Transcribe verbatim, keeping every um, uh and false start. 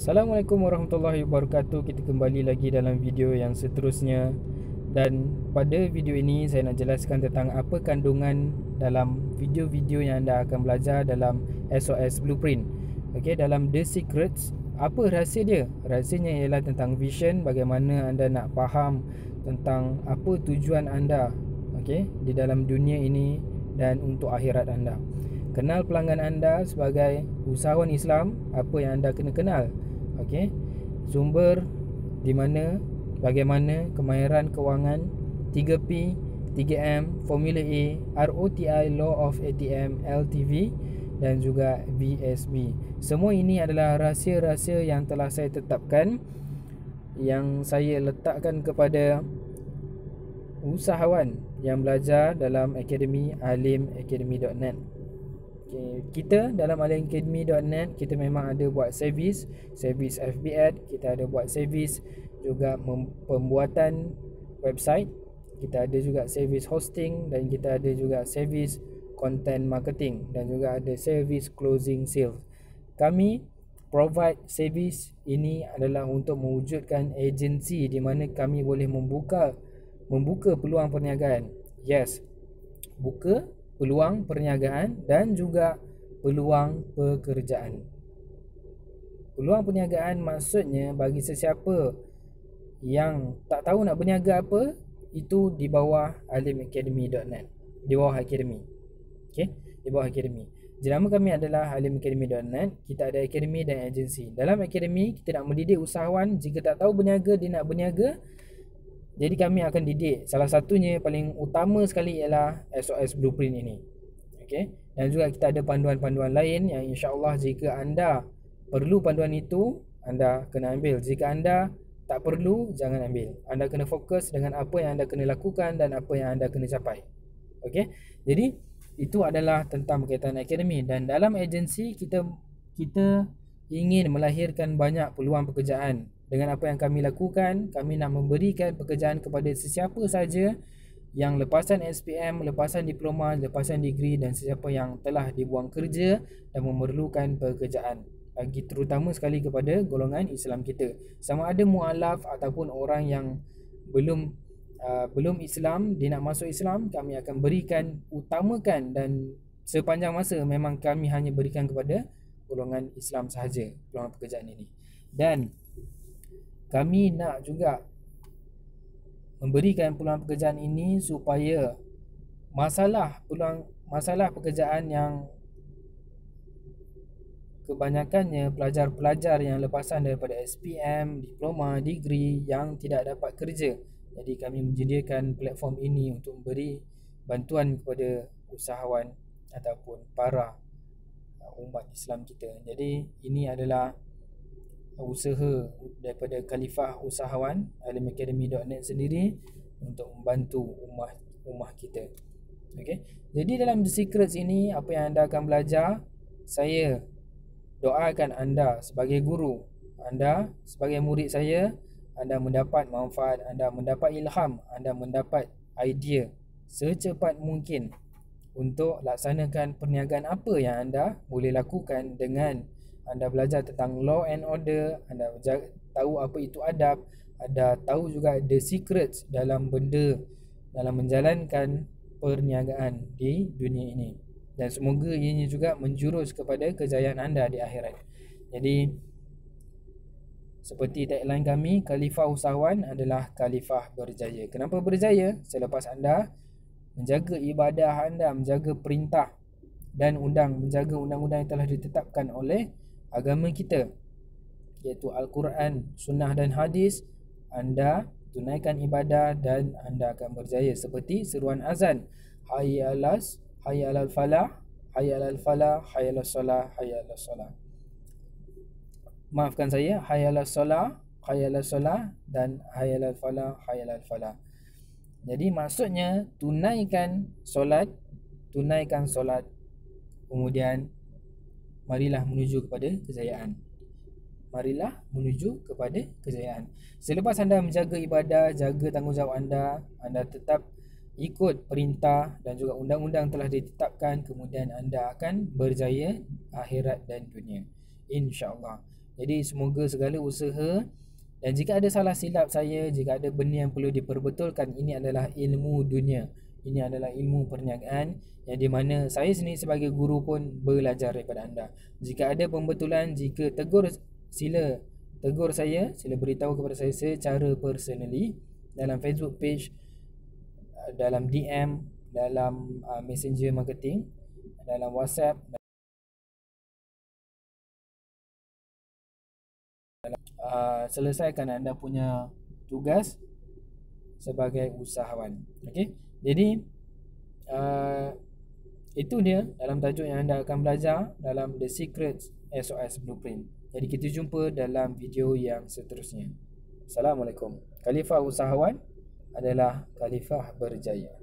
Assalamualaikum warahmatullahi wabarakatuh. Kita kembali lagi dalam video yang seterusnya. Dan pada video ini saya nak jelaskan tentang apa kandungan dalam video-video yang anda akan belajar dalam S O S Blueprint. Okey, dalam The Secrets, apa rahsia dia? Rahsianya ialah tentang vision, bagaimana anda nak faham tentang apa tujuan anda, okey, di dalam dunia ini dan untuk akhirat anda. Kenal pelanggan anda sebagai usahawan Islam, apa yang anda kena kenal. Okey. Sumber di mana, bagaimana, kemahiran kewangan, tiga P, tiga M, Formula A, R O T I, Law of A T M, L T V dan juga V S B. Semua ini adalah rahsia-rahsia yang telah saya tetapkan, yang saya letakkan kepada usahawan yang belajar dalam Akademi Alim Academy dot net. Okay, kita dalam alim academy dot net kita memang ada buat servis, servis F B Ad, kita ada buat servis juga pembuatan website, kita ada juga servis hosting dan kita ada juga servis content marketing dan juga ada servis closing sales. Kami provide servis ini adalah untuk mewujudkan agensi di mana kami boleh membuka membuka peluang perniagaan. Yes, buka peluang perniagaan dan juga peluang pekerjaan. Peluang perniagaan maksudnya bagi sesiapa yang tak tahu nak berniaga apa, itu di bawah alim academy dot net, di bawah akademi. Okey, di bawah akademi. Jenama kami adalah alim academy dot net. Kita ada akademi dan agensi. Dalam akademi kita nak mendidik usahawan, jika tak tahu berniaga dia nak berniaga, jadi kami akan didik. Salah satunya paling utama sekali ialah S O S Blueprint ini. Okey. Dan juga kita ada panduan-panduan lain yang insya-Allah jika anda perlu panduan itu, anda kena ambil. Jika anda tak perlu, jangan ambil. Anda kena fokus dengan apa yang anda kena lakukan dan apa yang anda kena capai. Okey. Jadi itu adalah tentang berkaitan akademi, dan dalam agensi kita kita ingin melahirkan banyak peluang pekerjaan. Dengan apa yang kami lakukan, kami nak memberikan pekerjaan kepada sesiapa saja yang lepasan S P M, lepasan diploma, lepasan degree dan sesiapa yang telah dibuang kerja dan memerlukan pekerjaan. Bagi terutama sekali kepada golongan Islam kita. Sama ada mualaf ataupun orang yang belum uh, belum Islam, dia nak masuk Islam, kami akan berikan, utamakan, dan sepanjang masa memang kami hanya berikan kepada golongan Islam sahaja peluang pekerjaan ini. Dan kami nak juga memberikan peluang pekerjaan ini supaya masalah peluang masalah pekerjaan yang kebanyakannya pelajar-pelajar yang lepasan daripada S P M, diploma, degree yang tidak dapat kerja. Jadi kami menyediakan platform ini untuk memberi bantuan kepada usahawan ataupun para umat Islam kita. Jadi ini adalah usaha daripada Khalifah Usahawan alim academy dot net sendiri untuk membantu umat umat kita. Okey. Jadi dalam The Secrets ini, apa yang anda akan belajar, saya doakan anda sebagai guru, anda sebagai murid saya, anda mendapat manfaat, anda mendapat ilham, anda mendapat idea secepat mungkin untuk laksanakan perniagaan apa yang anda boleh lakukan dengan anda belajar tentang law and order, anda tahu apa itu adab, anda tahu juga the secrets dalam benda, dalam menjalankan perniagaan di dunia ini. Dan semoga ini juga menjurus kepada kejayaan anda di akhirat. Jadi seperti tagline kami, Khalifah Usahawan adalah Khalifah berjaya. Kenapa berjaya? Selepas anda menjaga ibadah anda, menjaga perintah dan undang, menjaga undang-undang yang telah ditetapkan oleh agama kita, iaitu Al-Quran, Sunnah dan Hadis, anda tunaikan ibadah dan anda akan berjaya. Seperti seruan azan, hayya alas, hayya alal falah, hayya alal falah, hayya alas salah, hayya alas salah. Maafkan saya, hayya alas salah, hayya alas salah dan hayya alal falah, hayya alal falah. Jadi maksudnya tunaikan solat, tunaikan solat, kemudian marilah menuju kepada kejayaan. Marilah menuju kepada kejayaan. Selepas anda menjaga ibadah, jaga tanggungjawab anda, anda tetap ikut perintah dan juga undang-undang telah ditetapkan, kemudian anda akan berjaya akhirat dan dunia, insya-Allah. Jadi semoga segala usaha, dan jika ada salah silap saya, jika ada benda yang perlu diperbetulkan, ini adalah ilmu dunia, ini adalah ilmu perniagaan yang di mana saya sendiri sebagai guru pun belajar daripada anda. Jika ada pembetulan, jika tegur, sila tegur saya, sila beritahu kepada saya secara personally dalam Facebook page, dalam D M, dalam uh, Messenger marketing, dalam WhatsApp. Uh, selesaikan anda punya tugas sebagai usahawan. Okey. Jadi uh, itu dia dalam tajuk yang anda akan belajar dalam The Secrets S O S Blueprint. Jadi kita jumpa dalam video yang seterusnya. Assalamualaikum. Khalifah usahawan adalah khalifah berjaya.